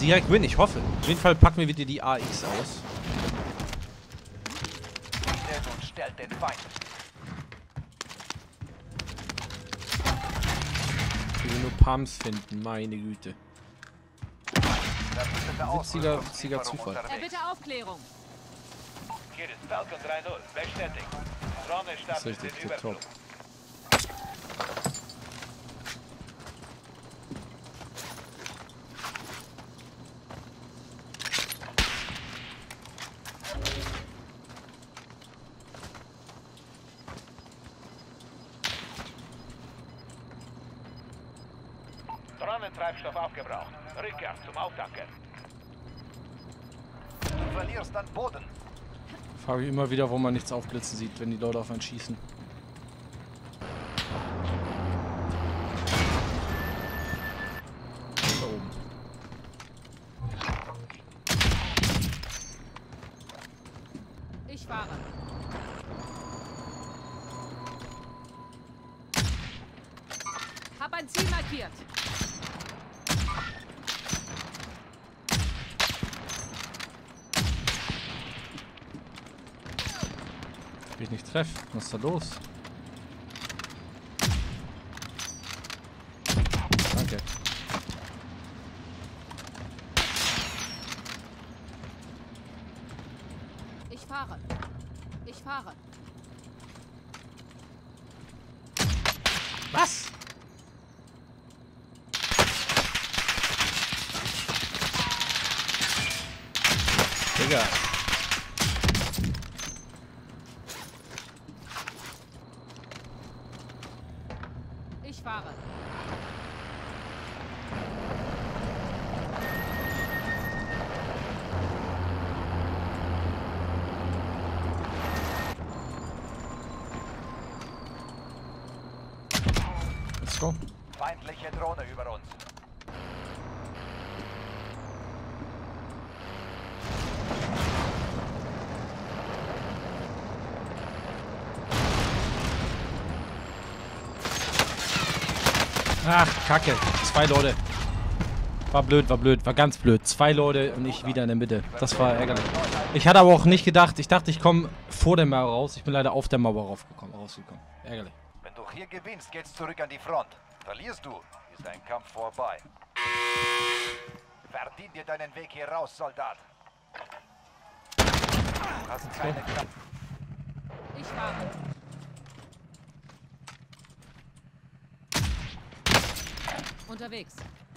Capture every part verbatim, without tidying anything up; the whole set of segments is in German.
direkt Win, ich hoffe. Auf jeden Fall packen wir wieder die A X aus. Sehr gut, stellt den Feind. Ich will nur Pumps finden, meine Güte. Verbündete Witziger, Ausrüstungslieferung witziger Zufall. unterwegs. Erbitte Aufklärung. Hier ist Falcon drei null, bestätigt. Drohne Das ist startet richtig, den tipptopp. Überflug. Drohnentreibstoff aufgebraucht. Rückkehr zum Auftanken. Du verlierst an Boden. Frage ich immer wieder, wo man nichts aufblitzen sieht, wenn die Leute auf einen schießen. Da oben. Ich fahre. Hab ein Ziel markiert. Will ich nicht treffen? Was ist da los? Danke. Ich fahre. Ich fahre. Was? Digga. Ich fahre. Let's go. Feindliche Drohne über uns. Ach, Kacke. Zwei Leute. War blöd, war blöd, war ganz blöd. Zwei Leute und ich wieder in der Mitte. Das war ärgerlich. Ich hatte aber auch nicht gedacht, ich dachte, ich komme vor der Mauer raus. Ich bin leider auf der Mauer rausgekommen. rausgekommen. Ärgerlich. Wenn du hier gewinnst, geht's zurück an die Front. Verlierst du, ist dein Kampf vorbei. Verdien dir deinen Weg hier raus, Soldat. Du hast keine Kraft. Ich fahre. Unterwegs.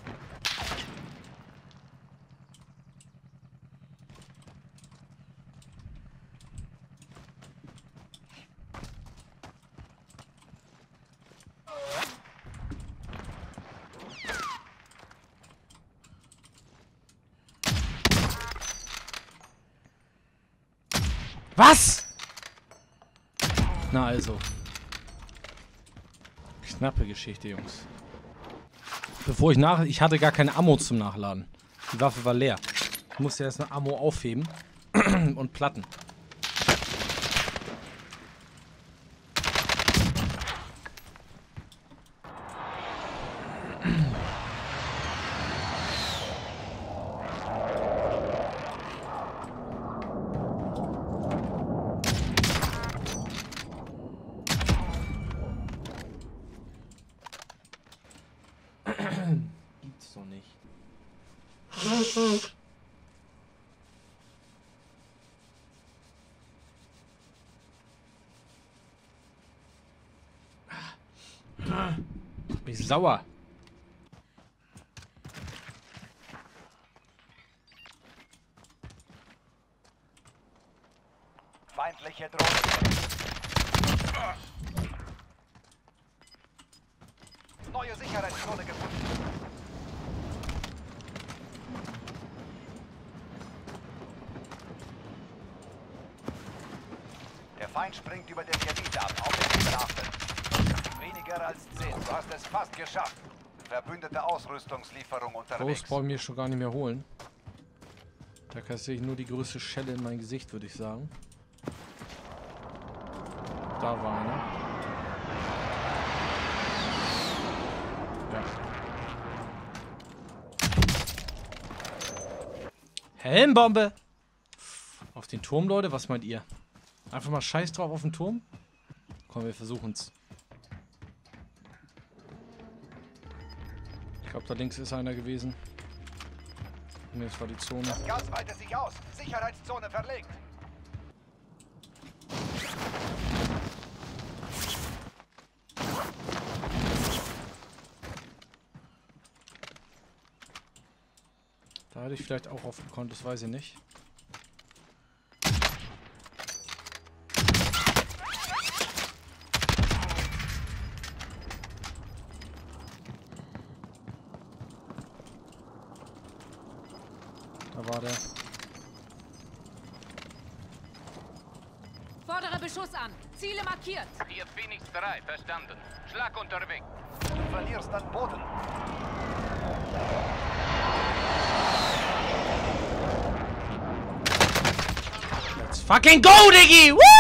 Was? Na also. Knappe Geschichte, Jungs. Bevor ich nach... Ich hatte gar keine Ammo zum Nachladen. Die Waffe war leer. Ich musste erst eine Ammo aufheben. Und platten. Gibt's doch nicht. Bin ich sauer. Feindliche Drohne. Neue Sicherheitszone gefunden. Der Feind springt über den Gebiet ab. Auf den Himmel achten. Weniger als zehn. Du hast es fast geschafft. Verbündete Ausrüstungslieferung unterwegs. Groß brauche ich mir schon gar nicht mehr holen. Da kassiere ich nur die größte Schelle in mein Gesicht, würde ich sagen. Da war einer. Ja. Helmbombe! Auf den Turm, Leute, was meint ihr? Einfach mal scheiß drauf auf den Turm? Komm, wir versuchen's. Ich glaube, da links ist einer gewesen. Ne, das war die Zone. Das Gas weitet sich aus. Sicherheitszone verlegt. Da hätte ich vielleicht auch aufgekonnt, das weiß ich nicht. Da war der. Fordere Beschuss an. Ziele markiert. Hier Phoenix drei, verstanden. Schlag unterwegs. Du verlierst an Boden. Let's fucking go, Diggi! Woo!